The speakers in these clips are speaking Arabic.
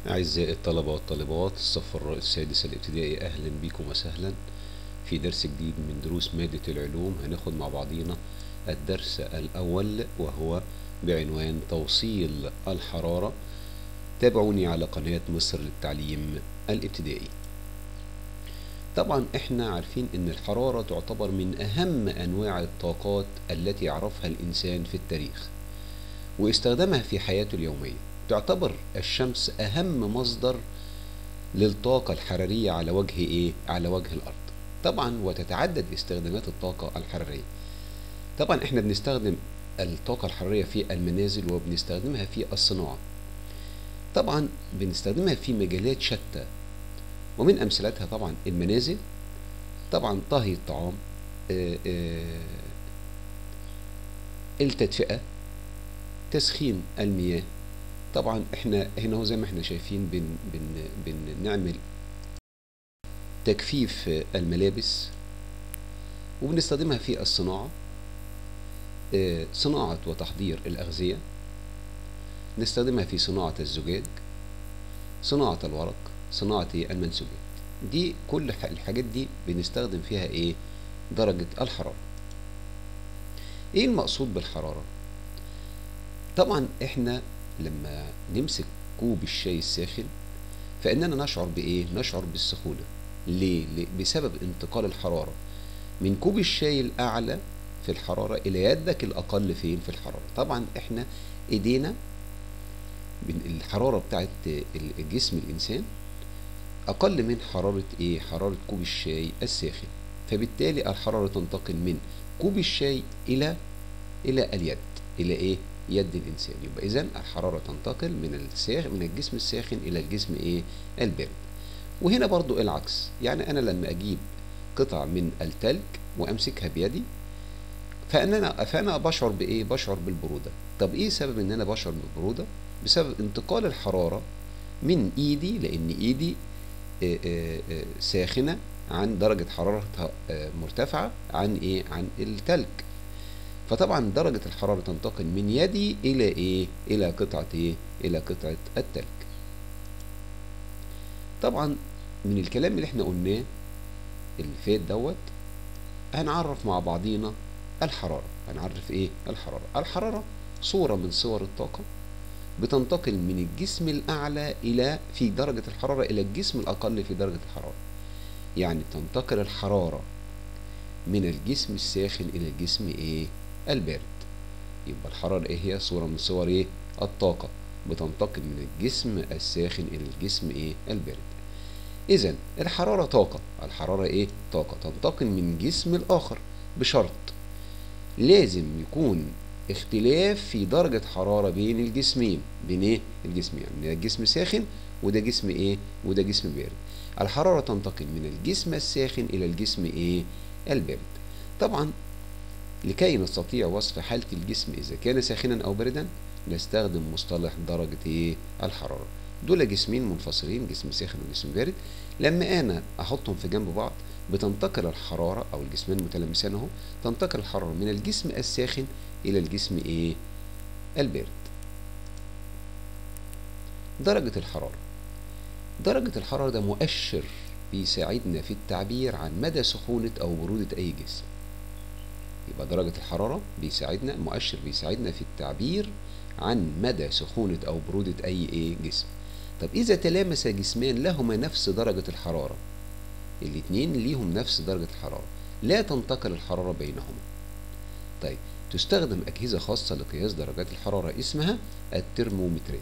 أعزائي الطلبة والطالبات الصف السادس الابتدائي، أهلا بكم وسهلا في درس جديد من دروس مادة العلوم. هناخد مع بعضينا الدرس الأول وهو بعنوان توصيل الحرارة. تابعوني على قناة مصر للتعليم الابتدائي. طبعا احنا عارفين ان الحرارة تعتبر من أهم أنواع الطاقات التي عرفها الإنسان في التاريخ واستخدمها في حياته اليومية. تعتبر الشمس أهم مصدر للطاقة الحرارية على وجه الأرض. طبعا وتتعدد استخدامات الطاقة الحرارية. طبعا احنا بنستخدم الطاقة الحرارية في المنازل وبنستخدمها في الصناعة. طبعا بنستخدمها في مجالات شتى، ومن أمثلتها طبعا المنازل، طبعا طهي الطعام، التدفئة، تسخين المياه. طبعا احنا هنا زي ما احنا شايفين بنعمل تجفيف الملابس، وبنستخدمها في الصناعة، صناعة وتحضير الأغذية، نستخدمها في صناعة الزجاج، صناعة الورق، صناعة المنسوجات. دي كل الحاجات دي بنستخدم فيها درجة الحرارة. ايه المقصود بالحرارة؟ طبعا احنا لما نمسك كوب الشاي الساخن فإننا نشعر بالسخونة. ليه؟ بسبب انتقال الحرارة من كوب الشاي الأعلى في الحرارة إلى يدك الأقل في الحرارة. طبعا احنا ايدينا الحرارة بتاعت الجسم الإنسان أقل من حرارة كوب الشاي الساخن، فبالتالي الحرارة تنتقل من كوب الشاي إلى اليد، يد الإنسان. يبقى إذن الحرارة تنتقل من الجسم الساخن إلى الجسم البارد. وهنا برضو العكس، يعني أنا لما أجيب قطع من التلج وأمسكها بيدي فأنا بشعر بالبرودة. طب إيه سبب إن أنا بشعر بالبرودة؟ بسبب انتقال الحرارة من إيدي، لأن إيدي ساخنة عن درجة حرارتها مرتفعة عن التلج. فطبعا درجة الحرارة تنتقل من يدي إلى قطعة التلج. طبعا من الكلام اللي احنا قلناه اللي فات دوت هنعرف مع بعضينا الحرارة. هنعرف الحرارة صورة من صور الطاقة بتنتقل من الجسم الأعلى في درجة الحرارة إلى الجسم الأقل في درجة الحرارة. يعني تنتقل الحرارة من الجسم الساخن إلى الجسم البارد. يبقى الحرارة هي صورة من صور الطاقة بتنتقل من الجسم الساخن إلى الجسم البارد. إذن الحرارة طاقة. طاقة تنتقل من جسم الآخر، بشرط لازم يكون اختلاف في درجة حرارة بين الجسمين، يعني ده جسم ساخن وده جسم بارد. الحرارة تنتقل من الجسم الساخن إلى الجسم البارد. طبعا لكي نستطيع وصف حالة الجسم إذا كان ساخنا أو باردا نستخدم مصطلح درجة الحرارة. دول جسمين منفصلين، جسم ساخن وجسم بارد. لما أنا أحطهم في جنب بعض بتنتقل الحرارة، أو الجسمان متلامسان أهو، تنتقل الحرارة من الجسم الساخن إلى الجسم البارد. درجة الحرارة ده مؤشر بيساعدنا في التعبير عن مدى سخونة أو برودة أي جسم. يبقى درجة الحرارة مؤشر بيساعدنا في التعبير عن مدى سخونة أو برودة أي جسم. طب إذا تلامس جسمان لهما نفس درجة الحرارة، الاتنين ليهم نفس درجة الحرارة، لا تنتقل الحرارة بينهما. طيب تستخدم أجهزة خاصة لقياس درجات الحرارة اسمها الترمومترات.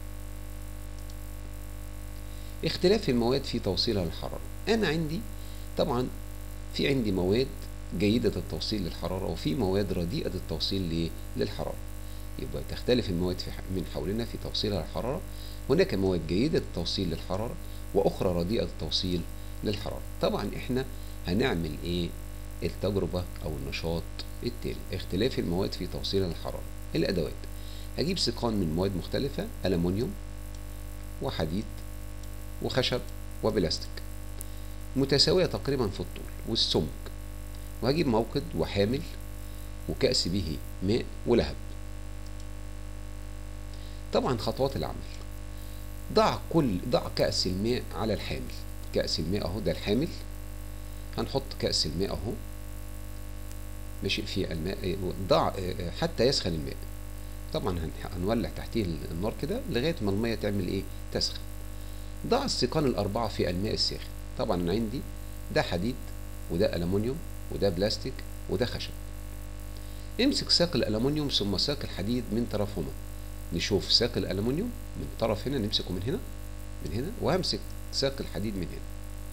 اختلاف المواد في توصيلها للحرارة. أنا عندي طبعا عندي مواد جيدة التوصيل للحرارة وفي مواد رديئة التوصيل للحرارة. يبقى تختلف المواد من حولنا في توصيلها للحرارة. هناك مواد جيدة التوصيل للحرارة وأخرى رديئة التوصيل للحرارة. طبعا احنا هنعمل التجربة أو النشاط التالي: اختلاف المواد في توصيلها للحرارة. الأدوات: هجيب سيقان من مواد مختلفة، ألمونيوم وحديد وخشب وبلاستيك، متساوية تقريبا في الطول والسمك، وهجيب موقد وحامل وكأس به ماء ولهب. طبعا خطوات العمل: ضع كأس الماء على الحامل. كأس الماء اهو، ده الحامل، هنحط كأس الماء اهو ماشي في الماء. ضع حتى يسخن الماء. طبعا هنولع تحتيه النار كده لغايه ما الميه تعمل ايه؟ تسخن. ضع السيقان الاربعه في الماء الساخن. طبعا انا عندي ده حديد، وده ألمونيوم، وده بلاستيك، وده خشب. امسك ساق الألمونيوم ثم ساق الحديد من طرفهما. نشوف ساق الألمونيوم من طرف هنا، نمسكه من هنا، من هنا، وهمسك ساق الحديد من هنا.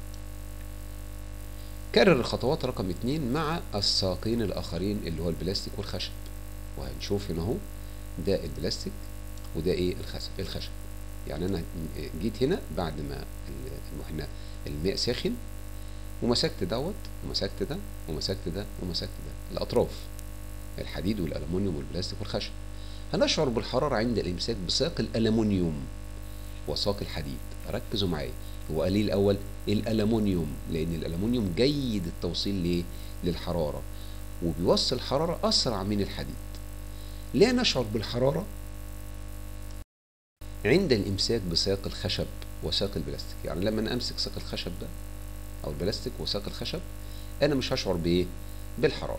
كرر الخطوات رقم 2 مع الساقين الآخرين اللي هو البلاستيك والخشب. وهنشوف هنا اهو، ده البلاستيك وده ايه؟ الخشب. يعني انا جيت هنا بعد ما احنا الماء ساخن، ومسكت دوت، ومسكت ده، ومسكت ده، ومسكت ده، الأطراف، الحديد والألمونيوم والبلاستيك والخشب. هنشعر بالحرارة عند الإمساك بساق الألمونيوم وساق الحديد. ركزوا معايا، هو قال لي الأول الألمونيوم، لأن الألمونيوم جيد التوصيل ليه؟ للحرارة، وبيوصل الحرارة أسرع من الحديد. لا نشعر بالحرارة عند الإمساك بساق الخشب وساق البلاستيك. يعني لما أنا أمسك ساق الخشب ده أو البلاستيك وساق الخشب، أنا مش هشعر بإيه؟ بالحرارة.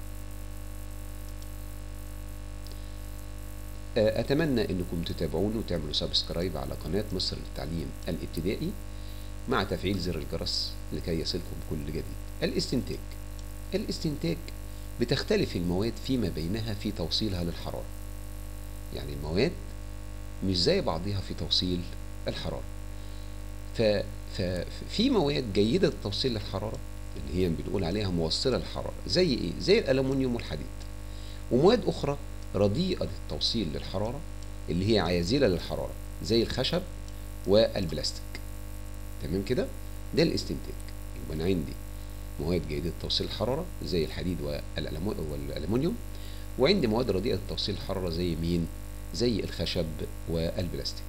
أتمنى أنكم تتابعوني وتعملوا سبسكرايب على قناة مصر للتعليم الابتدائي مع تفعيل زر الجرس لكي يصلكم كل جديد. الاستنتاج. الاستنتاج بتختلف المواد فيما بينها في توصيلها للحرارة. يعني المواد مش زي بعضها في توصيل الحرارة. ففي مواد جيدة التوصيل للحرارة اللي هي بنقول عليها موصلة للحرارة، زي إيه؟ زي الألمنيوم والحديد. ومواد أخرى رديئة التوصيل للحرارة اللي هي عازلة للحرارة، زي الخشب والبلاستيك. تمام كده؟ ده الاستنتاج. يبقى أنا عندي مواد جيدة توصيل الحرارة زي الحديد والألمنيوم، وعندي مواد رديئة توصيل الحرارة زي مين؟ زي الخشب والبلاستيك.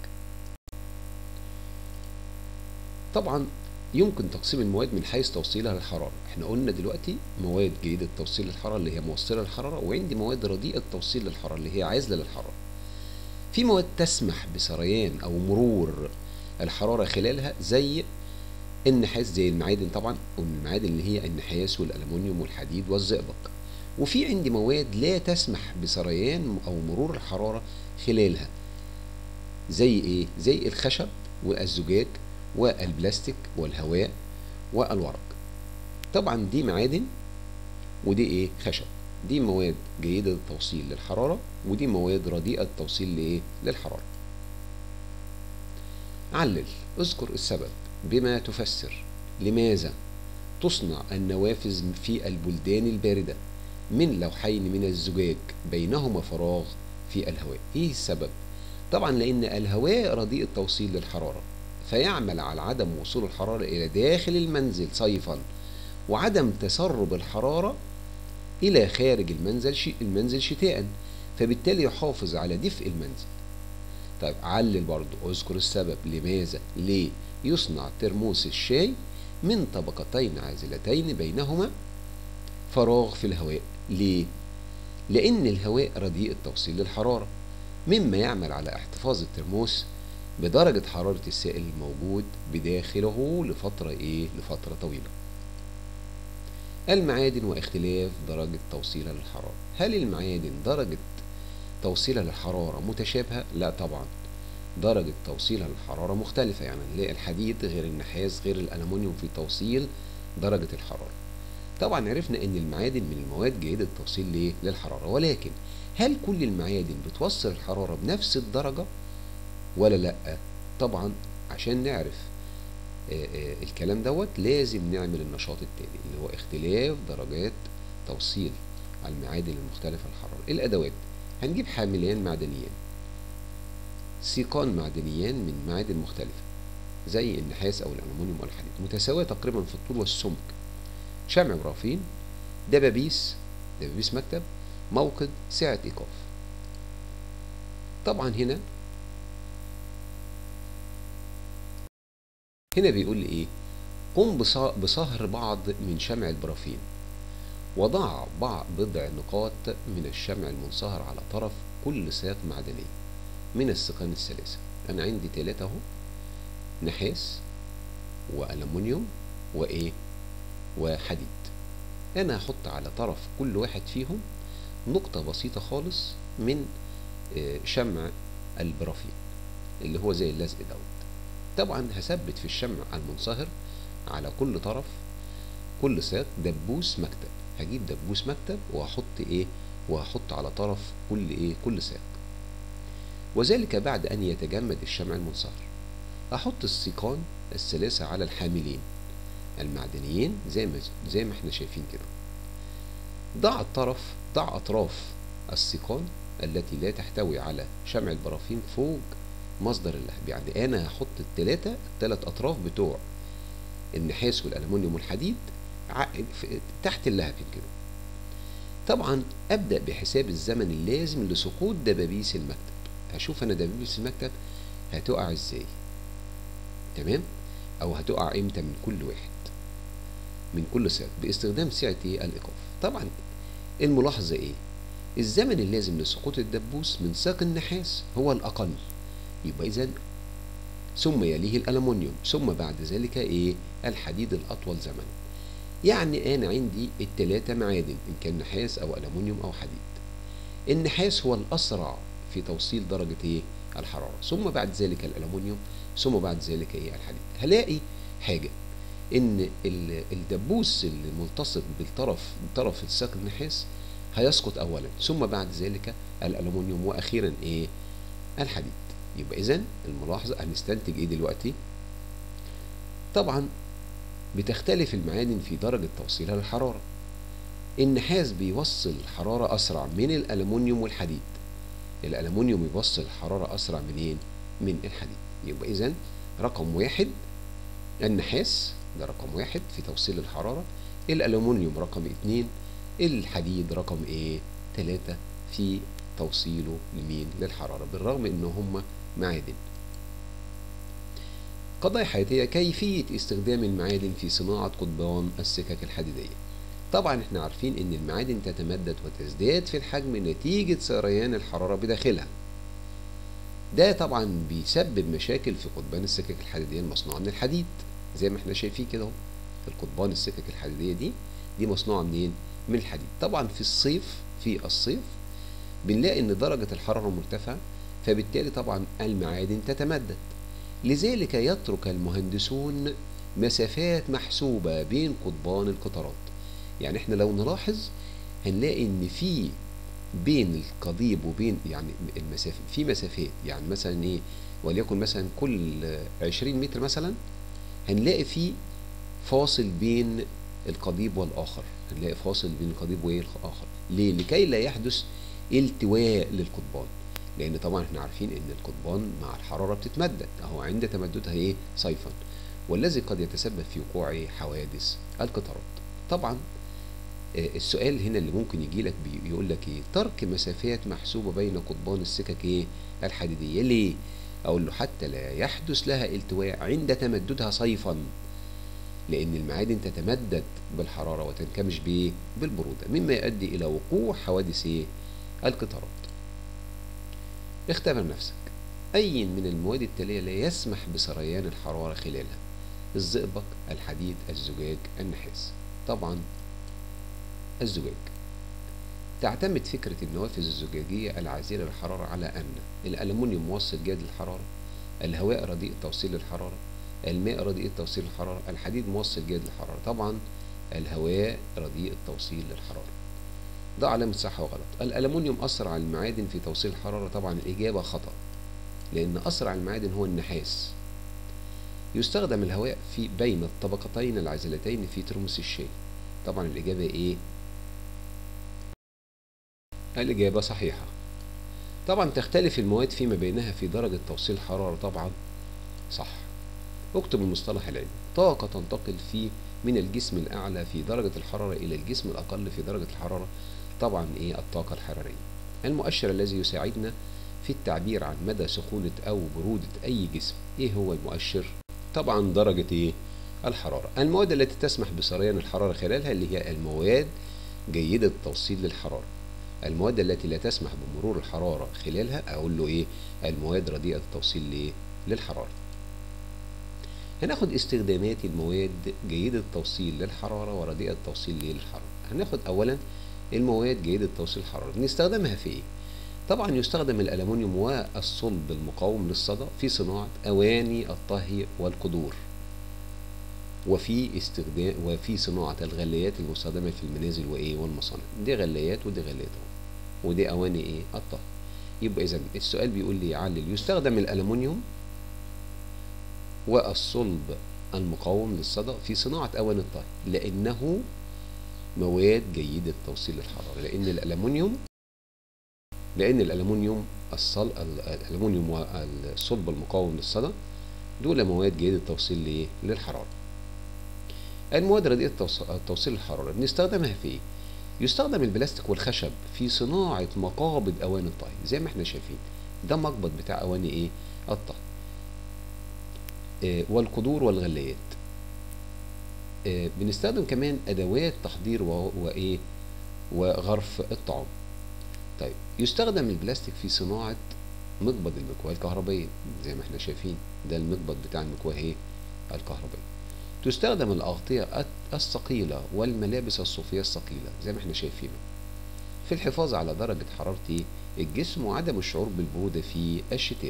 طبعا يمكن تقسيم المواد من حيث توصيلها للحرارة. احنا قلنا دلوقتي مواد جيدة توصيل للحرارة اللي هي موصلة للحرارة، وعندي مواد رديئة توصيل للحرارة اللي هي عازلة للحرارة. في مواد تسمح بسريان أو مرور الحرارة خلالها زي النحاس، زي المعادن طبعا، والمعادن اللي هي النحاس والألمنيوم والحديد والزئبق. وفي عندي مواد لا تسمح بسريان أو مرور الحرارة خلالها، زي إيه؟ زي الخشب والزجاج والبلاستيك والهواء والورق. طبعا دي معادن ودي ايه؟ خشب. دي مواد جيدة التوصيل للحرارة، ودي مواد رديئة التوصيل لايه؟ للحرارة. علل. اذكر السبب بما تفسر لماذا تصنع النوافذ في البلدان الباردة من لوحين من الزجاج بينهما فراغ في الهواء. ايه السبب؟ طبعا لان الهواء رديء التوصيل للحرارة، فيعمل على عدم وصول الحرارة إلى داخل المنزل صيفا، وعدم تسرب الحرارة إلى خارج المنزل شتاء، فبالتالي يحافظ على دفء المنزل. طيب علل برضو، اذكر السبب لماذا ليه يصنع ترموس الشاي من طبقتين عازلتين بينهما فراغ في الهواء. ليه؟ لأن الهواء رديء التوصيل للحرارة، مما يعمل على احتفاظ الترموس بدرجة حرارة السائل الموجود بداخله لفترة طويلة. المعادن واختلاف درجة توصيلها للحرارة. هل المعادن درجة توصيلها للحرارة متشابهة؟ لا طبعا، درجة توصيلها للحرارة مختلفة. يعني نلاقي الحديد غير النحاس غير الألمنيوم في توصيل درجة الحرارة. طبعا عرفنا ان المعادن من المواد جيدة التوصيل للحرارة، ولكن هل كل المعادن بتوصل الحرارة بنفس الدرجة ولا لا؟ طبعا عشان نعرف الكلام دوت لازم نعمل النشاط التالي اللي هو اختلاف درجات توصيل المعادن المختلفة للحرارة. الأدوات، هنجيب حاملان معدنيان، سيقان معدنيان من معادن مختلفة زي النحاس أو الألمنيوم أو الحديد متساوية تقريبا في الطول والسمك، شمع برافين، دبابيس مكتب، موقد، ساعة إيقاف. طبعا هنا بيقول لي ايه؟ قم بصهر بعض من شمع البرافين، وضع بضع نقاط من الشمع المنصهر على طرف كل ساق معدني من السيقان الثلاثة. انا عندي 3 اهو، نحاس وألمونيوم وايه وحديد. انا هحط على طرف كل واحد فيهم نقطة بسيطة خالص من شمع البرافين اللي هو زي اللزق دوت. طبعا هثبت في الشمع المنصهر على كل طرف كل ساق دبوس مكتب. هجيب دبوس مكتب وهحط ايه، وهحط على طرف كل ساق، وذلك بعد ان يتجمد الشمع المنصهر. احط السيقان الثلاثة على الحاملين المعدنيين زي ما احنا شايفين كده. ضع اطراف السيقان التي لا تحتوي على شمع البرافين فوق مصدر اللهب. يعني انا هحط الثلاث اطراف بتوع النحاس والالومنيوم والحديد تحت اللهب كده. طبعا ابدا بحساب الزمن اللازم لسقوط دبابيس المكتب. هشوف انا دبابيس المكتب هتقع ازاي، تمام، او هتقع امتى من كل واحد من كل ساق باستخدام سعة الايقاف. طبعا الملاحظة ايه، الزمن اللازم لسقوط الدبوس من ساق النحاس هو الاقل، يبقى اذا ثم يليه الالومنيوم، ثم بعد ذلك ايه الحديد الاطول زمنا. يعني انا عندي ال3 معادن ان كان نحاس او الومنيوم او حديد. النحاس هو الاسرع في توصيل درجة ايه الحرارة، ثم بعد ذلك الالومنيوم، ثم بعد ذلك ايه الحديد. هلاقي حاجة ان الدبوس اللي ملتصق بطرف الساق النحاس هيسقط اولا، ثم بعد ذلك الالومنيوم، واخيرا ايه الحديد. يبقى اذا الملاحظة هنستنتج ايه دلوقتي؟ طبعا بتختلف المعادن في درجة توصيلها للحرارة. النحاس بيوصل الحرارة أسرع من الألمنيوم والحديد. الألمنيوم بيوصل الحرارة أسرع منين؟ من الحديد. يبقى إذن رقم 1 النحاس، ده رقم 1 في توصيل الحرارة. الألمنيوم رقم 2، الحديد رقم 3 في توصيله لمين؟ للحرارة، بالرغم إن هم معادن. قضايا حياتية: كيفية استخدام المعادن في صناعة قضبان السكك الحديدية. طبعا احنا عارفين ان المعادن تتمدد وتزداد في الحجم نتيجة سريان الحرارة بداخلها. ده طبعا بيسبب مشاكل في قضبان السكك الحديدية المصنوعة من الحديد، زي ما احنا شايفين كده اهو. القضبان السكك الحديدية دي مصنوعة منين؟ من الحديد. طبعا في الصيف بنلاقي ان درجة الحرارة مرتفعة، فبالتالي طبعا المعادن تتمدد. لذلك يترك المهندسون مسافات محسوبة بين قضبان القطارات. يعني احنا لو نلاحظ هنلاقي ان في بين القضيب وبين يعني المسافة في مسافات، يعني مثلا ايه وليكن مثلا كل 20 متر مثلا هنلاقي في فاصل بين القضيب والآخر، هنلاقي فاصل بين القضيب والآخر. ليه؟ لكي لا يحدث التواء للقضبان، لان طبعا احنا عارفين ان القضبان مع الحرارة بتتمدد اهو عند تمددها ايه صيفا، والذي قد يتسبب في وقوع حوادث القطارات. طبعا السؤال هنا اللي ممكن يجي لك بيقول لك ايه؟ ترك مسافات محسوبة بين قضبان السكك ايه الحديدية. ليه؟ اقول له حتى لا يحدث لها التواء عند تمددها صيفا، لان المعادن تتمدد بالحرارة وتنكمش بايه بالبرودة، مما يؤدي الى وقوع حوادث ايه القطارات. اختبر نفسك. اي من المواد التالية لا يسمح بسريان الحرارة خلالها؟ الزئبق، الحديد، الزجاج، النحاس. طبعا الزجاج. تعتمد فكرة النوافذ الزجاجية العازلة للحرارة على أن الألمنيوم موصل جيد للحرارة، الهواء رديء توصيل الحرارة، الماء رديء توصيل الحرارة، الحديد موصل جيد للحرارة. طبعا الهواء رديء التوصيل للحرارة. ده علامة صح وغلط. الألمنيوم أسرع المعادن في توصيل الحرارة. طبعا الإجابة خطأ، لأن أسرع المعادن هو النحاس. يستخدم الهواء في بين الطبقتين العازلتين في ترمس الشاي. طبعا الإجابة إيه؟ الإجابة صحيحة. طبعا تختلف المواد فيما بينها في درجة توصيل الحرارة. طبعا صح. اكتب المصطلح العلمي. طاقة تنتقل من الجسم الأعلى في درجة الحرارة إلى الجسم الأقل في درجة الحرارة. طبعا إيه؟ الطاقة الحرارية. المؤشر الذي يساعدنا في التعبير عن مدى سخونة أو برودة أي جسم. إيه هو المؤشر؟ طبعا درجة إيه؟ الحرارة. المواد التي تسمح بسريان الحرارة خلالها اللي هي المواد جيدة التوصيل للحرارة. المواد التي لا تسمح بمرور الحرارة خلالها أقول له إيه؟ المواد رديئة التوصيل للحرارة. هناخد استخدامات المواد جيدة التوصيل للحرارة ورديئة التوصيل للحرارة. هناخد أولا المواد جيدة توصيل الحرارة، بنستخدمها في إيه؟ طبعا يستخدم الألمنيوم والصلب المقاوم للصدى في صناعة أواني الطهي والقدور، وفي صناعة الغلايات المستخدمة في المنازل وإيه والمصانع. دي غلايات ودي غلايات أهو، ودي أواني إيه الطهي. يبقى إذا السؤال بيقول لي علل يستخدم الألمنيوم والصلب المقاوم للصدى في صناعة أواني الطهي لأنه مواد جيدة توصيل الحرارة. لأن الألمنيوم الألمنيوم والصلب المقاوم للصدى دول مواد جيدة توصيل للحرارة. المواد رديئة توصيل الحرارة بنستخدمها في إيه؟ يستخدم البلاستيك والخشب في صناعة مقابض أواني الطهي زي ما احنا شايفين، ده مقبض بتاع أواني إيه؟ الطهي. والقدور والغلايات. بنستخدم كمان أدوات تحضير وإيه؟ وغرف الطعام. طيب يستخدم البلاستيك في صناعة مقبض المكواه الكهربائية زي ما احنا شايفين، ده المقبض بتاع المكواه ايه؟ الكهربائية. تستخدم الأغطية الثقيلة والملابس الصوفية الثقيلة زي ما احنا شايفينه في الحفاظ على درجة حرارة الجسم وعدم الشعور بالبرودة في الشتاء.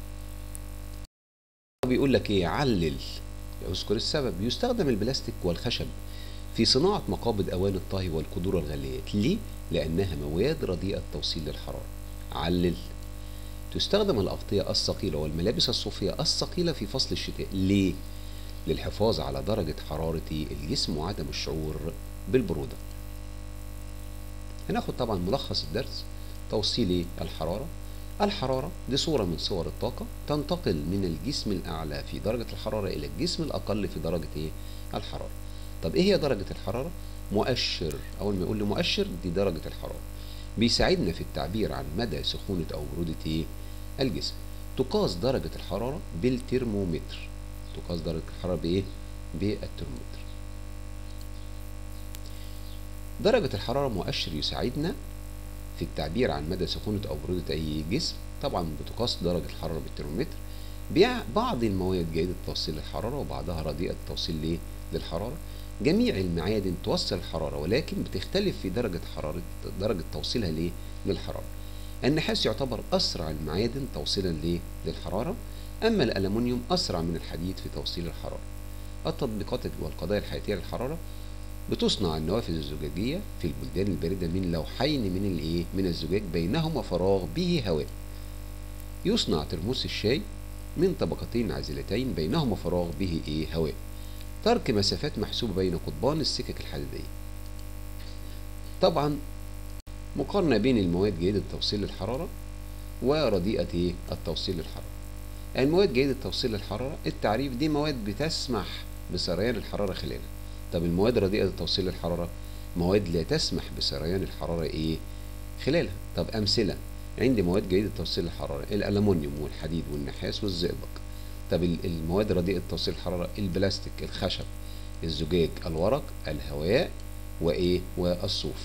بيقول لك ايه؟ علل، اذكر السبب. يستخدم البلاستيك والخشب في صناعة مقابض أواني الطهي والقدور والغلايات. ليه؟ لأنها مواد رديئة التوصيل للحرارة. علل. تستخدم الأغطية الثقيلة والملابس الصوفية الثقيلة في فصل الشتاء. ليه؟ للحفاظ على درجة حرارة الجسم وعدم الشعور بالبرودة. هناخد طبعا ملخص الدرس. توصيل الحرارة. الحرارة دي صورة من صور الطاقة تنتقل من الجسم الأعلى في درجة الحرارة إلى الجسم الأقل في درجة الحرارة. طب إيه هي درجة الحرارة؟ مؤشر. أول ما يقول لي مؤشر دي درجة الحرارة، بيساعدنا في التعبير عن مدى سخونة أو برودة الجسم. تقاس درجة الحرارة بالترمومتر. تقاس درجة الحرارة بإيه؟ بالترمومتر. درجة الحرارة مؤشر يساعدنا في التعبير عن مدى سخونة أو برودة أي جسم. طبعا بتقاس درجة الحرارة بالترمومتر. بعض المواد جيدة توصيل الحرارة وبعضها رديئة التوصيل للحرارة. جميع المعادن توصل الحرارة ولكن بتختلف في درجة توصيلها للحرارة. النحاس يعتبر أسرع المعادن توصيلا للحرارة، أما الألمنيوم أسرع من الحديد في توصيل الحرارة. التطبيقات والقضايا الحياتية للحرارة. بتصنع النوافذ الزجاجية في البلدان الباردة من لوحين من الزجاج بينهما فراغ به هواء. يصنع ترموس الشاي من طبقتين عازلتين بينهما فراغ به هواء. ترك مسافات محسوبة بين قضبان السكك الحديدية. طبعا مقارنة بين المواد جيدة توصيل الحرارة ورديئة التوصيل للحرارة. المواد جيدة توصيل الحرارة التعريف دي مواد بتسمح بسريان الحرارة خلالها. طب المواد رديئة توصيل للحرارة مواد لا تسمح بسريان الحرارة خلالها. طب أمثلة عندي مواد جيدة توصيل الحرارة: الألمنيوم والحديد والنحاس والزئبق. طب المواد رديئة توصيل الحرارة: البلاستيك، الخشب، الزجاج، الورق، الهواء والصوف.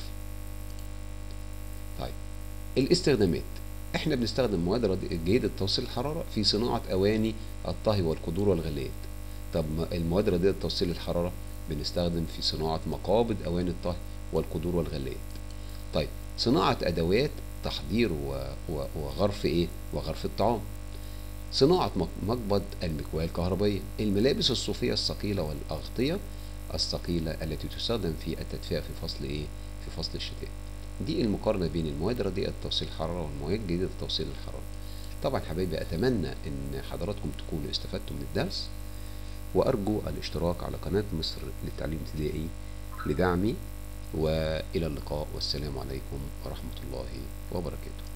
طيب الاستخدامات. احنا بنستخدم مواد جيدة توصيل الحرارة في صناعة أواني الطهي والقدور والغلايات. طب المواد رديئة توصيل الحرارة بنستخدم في صناعة مقابض أواني الطهي والقدور والغلايات. طيب صناعة أدوات تحضير وغرف وغرف الطعام. صناعة مقبض المكواه الكهربائية. الملابس الصوفية الثقيلة والأغطية الثقيلة التي تستخدم في التدفئة في فصل الشتاء. دي المقارنة بين المواد رديئة توصيل الحرارة والمواد جيدة توصيل الحرارة. طبعا حبايبي أتمنى أن حضراتكم تكونوا استفدتم من الدرس، وأرجو الاشتراك على قناة مصر للتعليم الابتدائي لدعمي، وإلى اللقاء والسلام عليكم ورحمة الله وبركاته.